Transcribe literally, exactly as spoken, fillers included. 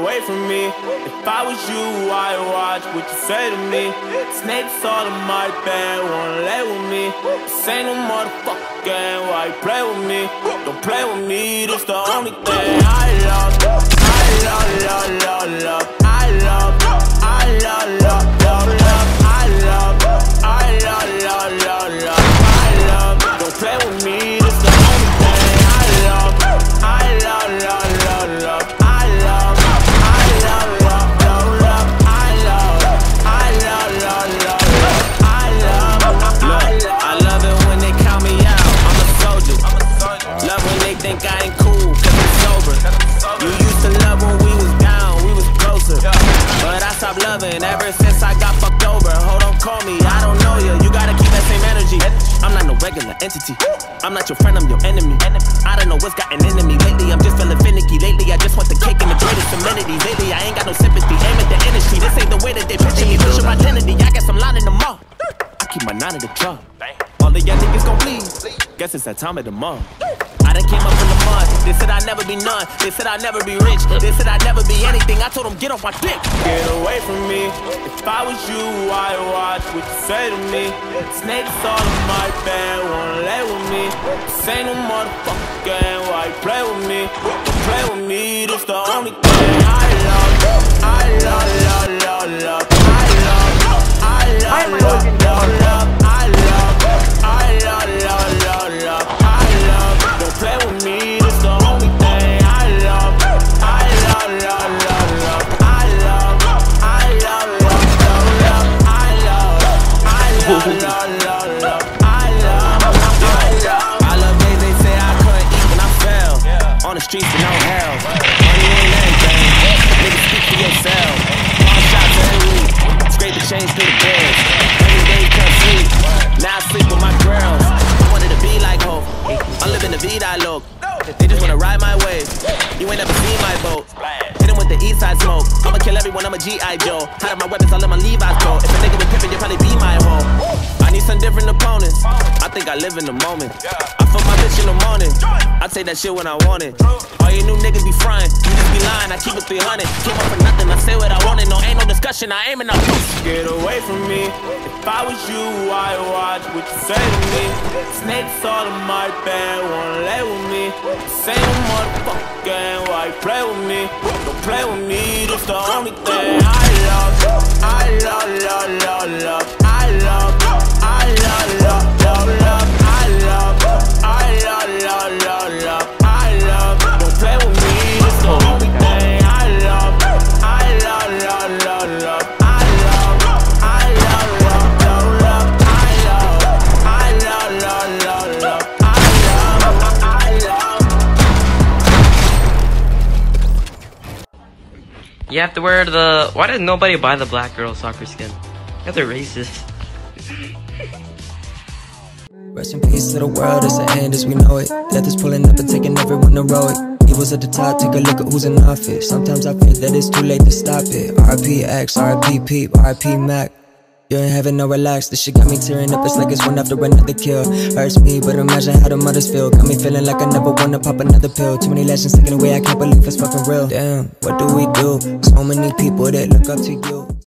away from me. If I was you, I'd watch what you say to me. Snakes all in my bed, wanna lay with me. This ain't no motherfucking game, why you play with me? Don't play with me, this the only thing I love. I love, love, love, love. I love, I love, love, love, love. I love, I love, love, love, love. I love, don't play with me, this the only thing I love. I love, love, love, love. I love, I love, love, love, love. I love, I love, love, love, love. I love, I love, I love it when they count me out. I'm a soldier. Love when they think I ain't cool, cause I'm sober. You used to love when we was down, we was closer. But I stopped loving ever since I got fucked over. Hold on, call me, I don't know you. You gotta keep that same energy. I'm not no regular entity. I'm not your friend, I'm your enemy. I don't know what's gotten into me lately. I'm just feeling finicky. Lately, I just want the cake and the greatest amenities. Lately, I ain't got no sympathy. Aim at the industry. This ain't the way that they picture me. Push your identity. I got some line in the mall. I keep my nine in the jar. All of y'all niggas gon' bleed. Guess it's that time of the month. I done came up in the mud. They said I'd never be none. They said I'd never be rich. They said I'd never be anything. I told them get off my dick. Get away from me. If I was you, I'd watch what you say to me. Snakes all in my bed, wanna lay with me. This ain't no motherfucking game, why you play with me? Don't play with me, this the only thing I love. I love, love, love, love. I love, I love, love, love, love. I love, I love, love, love, love. I love, don't play with me, this the only thing I love. I love, love, love, love. I love, I love, love, love, love. I love, I love, love, love, love. I love, I love. I love days they say I couldn't eat when I fell. On the streets with no hell. Money ain't everything. Niggas speak for yourself. Long shots every week. Scrape the chains through the beds. Every day can't sleep. Now I sleep with my girls. I wanted to be like Hope. I'm living the vida look. They just wanna ride my wave. You ain't never seen my boat. Hit him with the east side smoke. I'ma kill everyone, I'm a G I Joe. Hide up my weapons, I'll let my Levi's go. If a nigga was pimpin', you'll probably be my hoe. I need some different opponents. I think I live in the moment. I fuck my bitch in the morning. I take that shit when I want it. All you new niggas be frying, you just be lying. I keep it three hundred. Came up for nothing, I say what I wanted. No, ain't no discussion, I aim and I get away from me. If I was you, I'd watch what you say to me. Snakes all in my bed, wanna lay with me. This ain't no motherfucking game, why you play with me? Don't play with me, this the only thing I love. I love, love, love, love. I love, I love, love, love, love. I love, I love, love, love, love. I love, don't play with me, this the only thing I love. I love, love, love, love. I love, I love, love, love, love. I love, I love, love, love, love. I love, I love. You have to wear the... Why did nobody buy the black girl soccer skin? You they're racist. Rest in peace to the world, it's the end as we know it. Death is pulling up and taking everyone to row it. Evil's at the top, take a look at who's in office. Sometimes I think that it's too late to stop it. R I P X, R I P Peep, R I P Mac. You're in heaven, no relax, this shit got me tearing up. It's like it's one after another kill. Hurts me, but imagine how the mothers feel. Got me feeling like I never wanna pop another pill. Too many legends taken away, I can't believe it's fucking real. Damn, what do we do? So many people that look up to you.